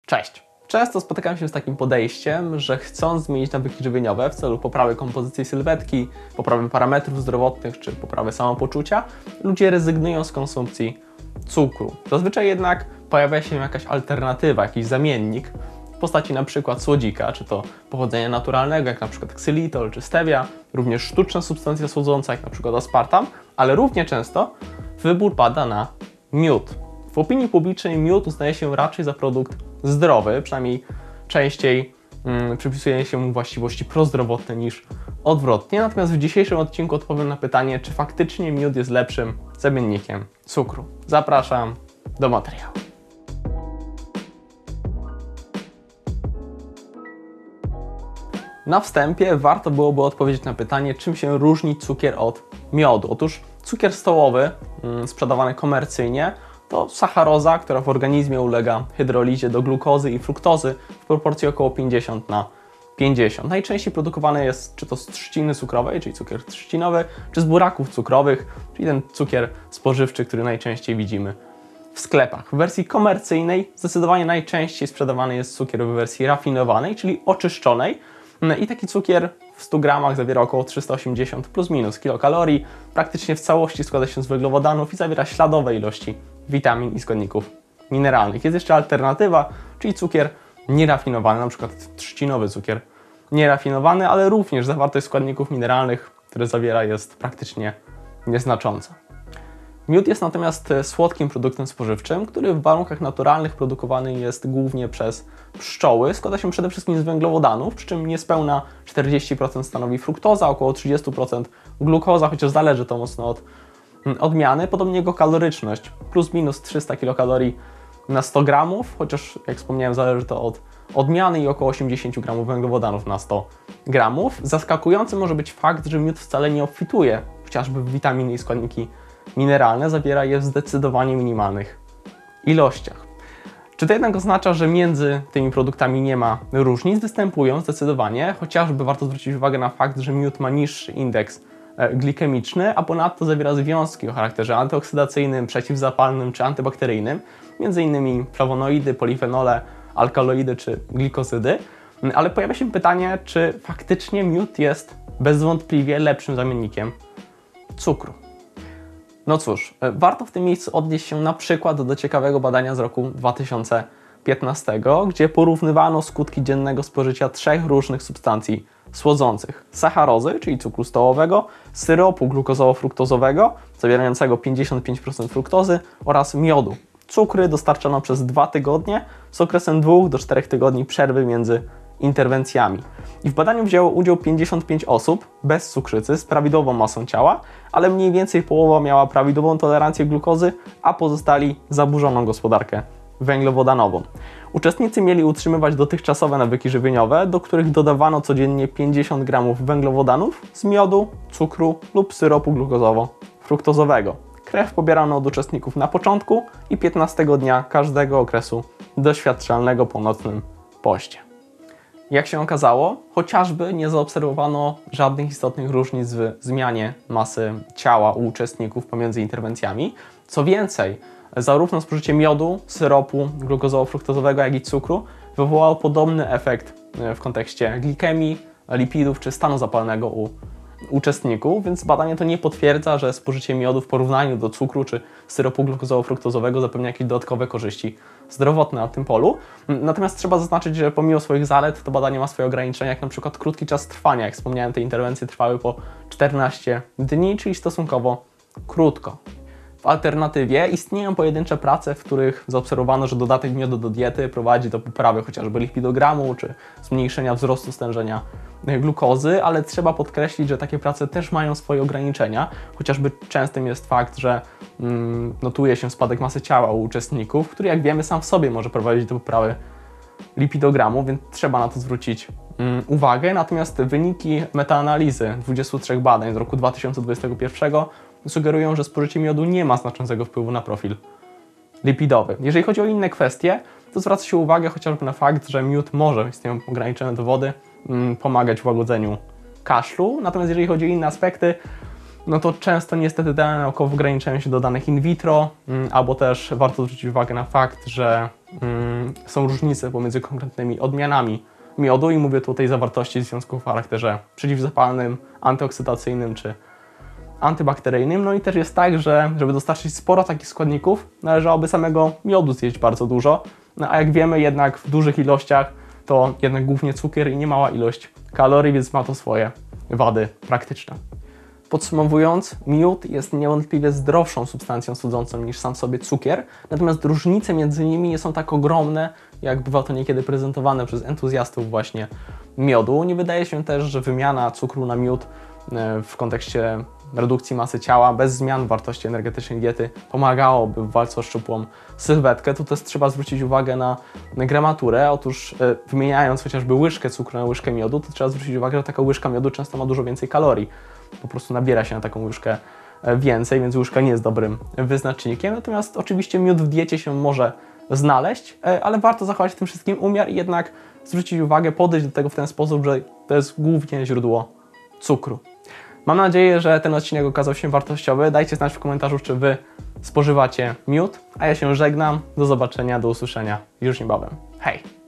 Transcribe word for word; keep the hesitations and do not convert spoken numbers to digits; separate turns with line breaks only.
Cześć! Często spotykam się z takim podejściem, że chcąc zmienić nawyki żywieniowe w celu poprawy kompozycji sylwetki, poprawy parametrów zdrowotnych czy poprawy samopoczucia, ludzie rezygnują z konsumpcji cukru. Zazwyczaj jednak pojawia się jakaś alternatywa, jakiś zamiennik w postaci na przykład słodzika, czy to pochodzenia naturalnego, jak na przykład ksylitol czy stevia, również sztuczna substancja słodząca, jak na przykład aspartam, ale równie często wybór pada na miód. W opinii publicznej miód uznaje się raczej za produkt zdrowy, przynajmniej częściej mm, przypisuje się mu właściwości prozdrowotne niż odwrotnie. Natomiast w dzisiejszym odcinku odpowiem na pytanie, czy faktycznie miód jest lepszym zamiennikiem cukru. Zapraszam do materiału. Na wstępie warto byłoby odpowiedzieć na pytanie, czym się różni cukier od miodu. Otóż cukier stołowy, mm, sprzedawany komercyjnie, to sacharoza, która w organizmie ulega hydrolizie do glukozy i fruktozy w proporcji około pięćdziesiąt na pięćdziesiąt. Najczęściej produkowany jest czy to z trzciny cukrowej, czyli cukier trzcinowy, czy z buraków cukrowych, czyli ten cukier spożywczy, który najczęściej widzimy w sklepach. W wersji komercyjnej zdecydowanie najczęściej sprzedawany jest cukier w wersji rafinowanej, czyli oczyszczonej. I taki cukier w stu gramach zawiera około trzysta osiemdziesiąt plus minus kilokalorii, praktycznie w całości składa się z węglowodanów i zawiera śladowe ilości witamin i składników mineralnych. Jest jeszcze alternatywa, czyli cukier nierafinowany, na przykład trzcinowy cukier nierafinowany, ale również zawartość składników mineralnych, które zawiera, jest praktycznie nieznacząca. Miód jest natomiast słodkim produktem spożywczym, który w warunkach naturalnych produkowany jest głównie przez pszczoły. Składa się przede wszystkim z węglowodanów, przy czym niespełna czterdzieści procent stanowi fruktoza, około trzydzieści procent glukoza, chociaż zależy to mocno od odmiany. Podobnie jego kaloryczność, plus minus trzysta kilokalorii na sto gramów, chociaż jak wspomniałem zależy to od odmiany i około osiemdziesiąt gramów węglowodanów na sto gramów. Zaskakujący może być fakt, że miód wcale nie obfituje, chociażby w witaminy i składniki mineralne, zawiera je w zdecydowanie minimalnych ilościach. Czy to jednak oznacza, że między tymi produktami nie ma różnic? Występują zdecydowanie, chociażby warto zwrócić uwagę na fakt, że miód ma niższy indeks glikemiczny, a ponadto zawiera związki o charakterze antyoksydacyjnym, przeciwzapalnym czy antybakteryjnym, między innymi flawonoidy, polifenole, alkaloidy czy glikozydy. Ale pojawia się pytanie, czy faktycznie miód jest bezwątpliwie lepszym zamiennikiem cukru. No cóż, warto w tym miejscu odnieść się na przykład do ciekawego badania z roku dwa tysiące piętnastego, gdzie porównywano skutki dziennego spożycia trzech różnych substancji słodzących: sacharozy, czyli cukru stołowego, syropu glukozowo-fruktozowego, zawierającego pięćdziesiąt pięć procent fruktozy, oraz miodu. Cukry dostarczano przez dwa tygodnie z okresem dwóch do czterech tygodni przerwy między interwencjami. I w badaniu wzięło udział pięćdziesiąt pięć osób bez cukrzycy z prawidłową masą ciała, ale mniej więcej połowa miała prawidłową tolerancję glukozy, a pozostali zaburzoną gospodarkę węglowodanową. Uczestnicy mieli utrzymywać dotychczasowe nawyki żywieniowe, do których dodawano codziennie pięćdziesiąt gramów węglowodanów z miodu, cukru lub syropu glukozowo-fruktozowego. Krew pobierano od uczestników na początku i piętnastego dnia każdego okresu doświadczalnego po nocnym poście. Jak się okazało, chociażby nie zaobserwowano żadnych istotnych różnic w zmianie masy ciała u uczestników pomiędzy interwencjami. Co więcej, zarówno spożycie miodu, syropu glukozowo-fruktozowego, jak i cukru wywołało podobny efekt w kontekście glikemii, lipidów czy stanu zapalnego u uczestników, więc badanie to nie potwierdza, że spożycie miodu w porównaniu do cukru czy syropu glukozowo-fruktozowego zapewnia jakieś dodatkowe korzyści zdrowotne na tym polu. Natomiast trzeba zaznaczyć, że pomimo swoich zalet to badanie ma swoje ograniczenia, jak na przykład krótki czas trwania. Jak wspomniałem, te interwencje trwały po czternaście dni, czyli stosunkowo krótko. W alternatywie istnieją pojedyncze prace, w których zaobserwowano, że dodatek miodu do diety prowadzi do poprawy chociażby lipidogramu czy zmniejszenia wzrostu stężenia glukozy, ale trzeba podkreślić, że takie prace też mają swoje ograniczenia. Chociażby częstym jest fakt, że mm, notuje się spadek masy ciała u uczestników, który jak wiemy sam w sobie może prowadzić do poprawy lipidogramu, więc trzeba na to zwrócić mm, uwagę. Natomiast wyniki metaanalizy dwudziestu trzech badań z roku dwa tysiące dwudziestego pierwszego sugerują, że spożycie miodu nie ma znaczącego wpływu na profil lipidowy. Jeżeli chodzi o inne kwestie, to zwraca się uwagę chociażby na fakt, że miód może, istnieją ograniczone dowody, pomagać w łagodzeniu kaszlu. Natomiast jeżeli chodzi o inne aspekty, no to często niestety dane naukowe ograniczają się do danych in vitro, mm, albo też warto zwrócić uwagę na fakt, że mm, są różnice pomiędzy konkretnymi odmianami miodu i mówię tutaj o zawartości związków o charakterze przeciwzapalnym, antyoksydacyjnym czy antybakteryjnym. No i też jest tak, że żeby dostarczyć sporo takich składników, należałoby samego miodu zjeść bardzo dużo, no a jak wiemy jednak w dużych ilościach to jednak głównie cukier i niemała ilość kalorii, więc ma to swoje wady praktyczne. Podsumowując, miód jest niewątpliwie zdrowszą substancją słodzącą niż sam w sobie cukier, natomiast różnice między nimi nie są tak ogromne, jak bywa to niekiedy prezentowane przez entuzjastów właśnie miodu. Nie wydaje się też, że wymiana cukru na miód w kontekście redukcji masy ciała bez zmian wartości energetycznej diety pomagałoby w walce o szczupłą sylwetkę. Tu też trzeba zwrócić uwagę na gramaturę. Otóż wymieniając chociażby łyżkę cukru na łyżkę miodu, to trzeba zwrócić uwagę, że taka łyżka miodu często ma dużo więcej kalorii. Po prostu nabiera się na taką łyżkę więcej, więc łyżka nie jest dobrym wyznacznikiem. Natomiast oczywiście miód w diecie się może znaleźć, ale warto zachować w tym wszystkim umiar i jednak zwrócić uwagę, podejść do tego w ten sposób, że to jest głównie źródło cukru. Mam nadzieję, że ten odcinek okazał się wartościowy. Dajcie znać w komentarzu, czy Wy spożywacie miód, a ja się żegnam. Do zobaczenia, do usłyszenia już niebawem. Hej!